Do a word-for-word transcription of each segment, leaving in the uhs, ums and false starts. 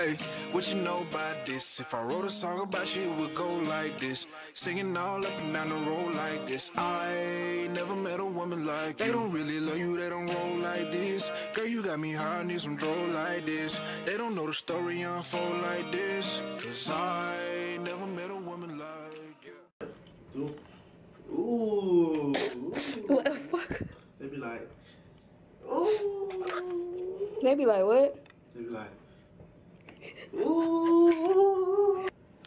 Hey, what you know about this? If I wrote a song about you, it would go like this. Singing all up and down the road like this. I never met a woman like you. They don't really love you, they don't roll like this. Girl, you got me high, I need some droll like this. They don't know the story unfold like this. Cause I never met a woman like you. Ooh. What the fuck? They be like, ooh. They be like, what? They be like, ooh.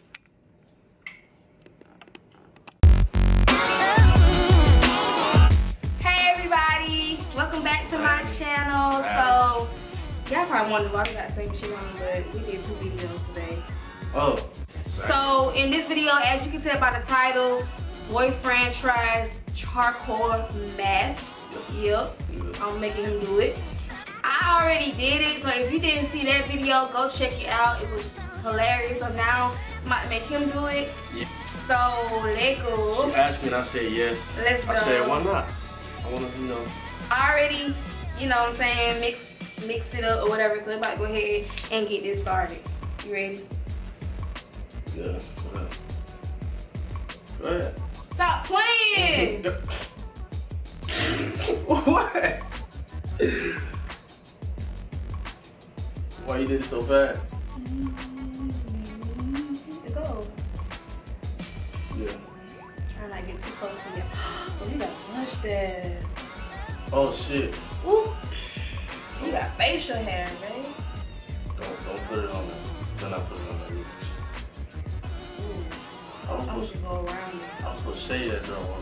Hey everybody, welcome back to my channel. So y'all probably wonder why we got the same shit on, but we did two videos today. Oh. So in this video, as you can tell by the title, boyfriend tries charcoal mask. Yep, I'm making him do it. I already did it, so if you didn't see that video, go check it out. It was hilarious. So now I'm about to make him do it. Yeah. So let's go. She asked me and I said yes. Let's go. I said, why not? I want to, you know. I already, you know what I'm saying, mix, mix it up or whatever. So I'm about to go ahead and get this started. You ready? Yeah, go ahead. Go ahead. Stop playing! What? Why you did it so fast? To go. Yeah. Try not to get too close to you. Oh, you got mustache. Oh shit. Ooh. You got facial hair, babe. Don't don't put it on there. Do not put it on there. I was I'm supposed just to go around it. I was supposed to say that though.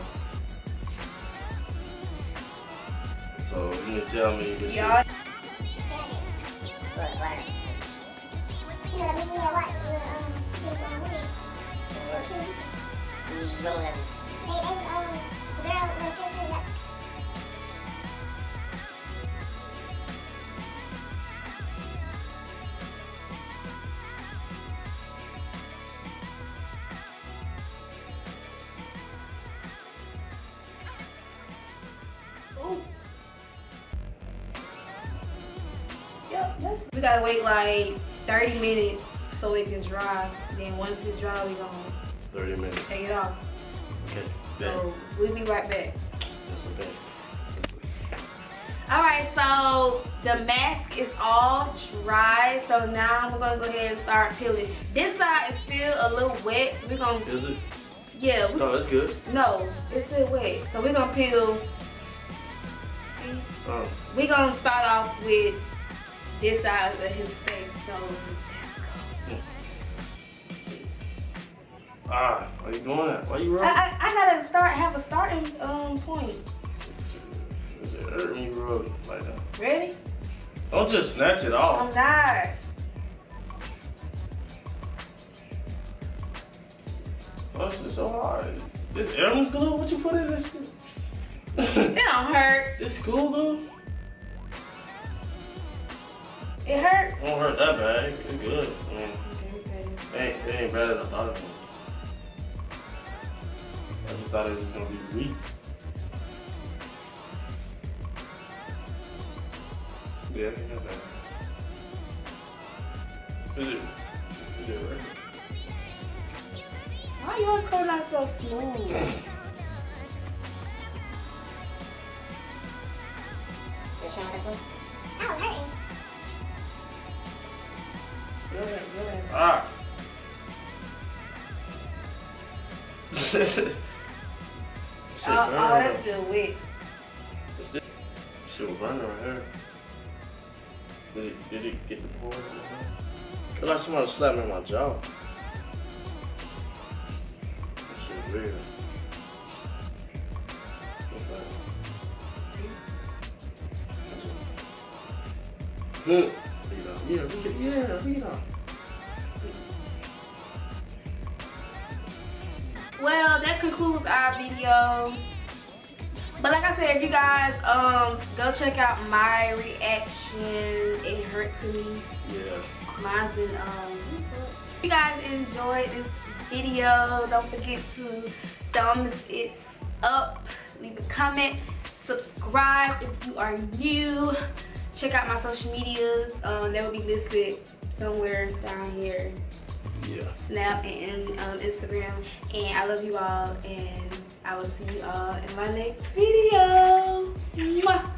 So you can tell me this Y'all. shit. What, what? You know, that makes me what? Um, you roll them. Hey, and, um, the girl, the picture, yeah. Ooh. Yep, that's, we gotta wait like thirty minutes so it can dry. Then once it's dry, we gonna thirty minutes. take it off. Okay. So we'll be right back. That's okay. Alright, so the mask is all dry. So now we're gonna go ahead and start peeling. This side is still a little wet. So we're gonna Is it? Yeah, we, No, that's good. no, it's still wet. So we're gonna peel. See? Oh. We're gonna start off with this side of his face. So Ah, why you doing that? Why you I, rolling? I, I gotta start have a starting um point. It hurt when you roll it like that. Ready? Don't just snatch it I'm off. not. Oh, this is so hard. This Elmer's glue? What you put in this shit? It don't hurt. This school glue? It hurt. Won't hurt that bad. It's good. I mean, Okay, okay. it ain't, it ain't bad as I thought it was. I just thought it was gonna be weak. Yeah, I can have that. Is it? Is it right? Why yours coming out so smooth? Just trying this one? Oh, hurting. Good, good. Ah! Shit, Oh, oh, burn. that's still wet. Shit was burning right here. Did it, did it get the pores? Feel like somebody slapped me in my jaw. That shit real. Good. Yeah, read it. Yeah, read it. Well, that concludes our video. But like I said, if you guys um go check out my reaction, it hurt to me. Yeah. Mine's been um. If you guys enjoyed this video, don't forget to thumbs it up, leave a comment, subscribe if you are new. Check out my social medias. Um, they will be listed somewhere down here. Yeah. Snap and um, Instagram. And I love you all, and I will see you all in my next video. Mwah.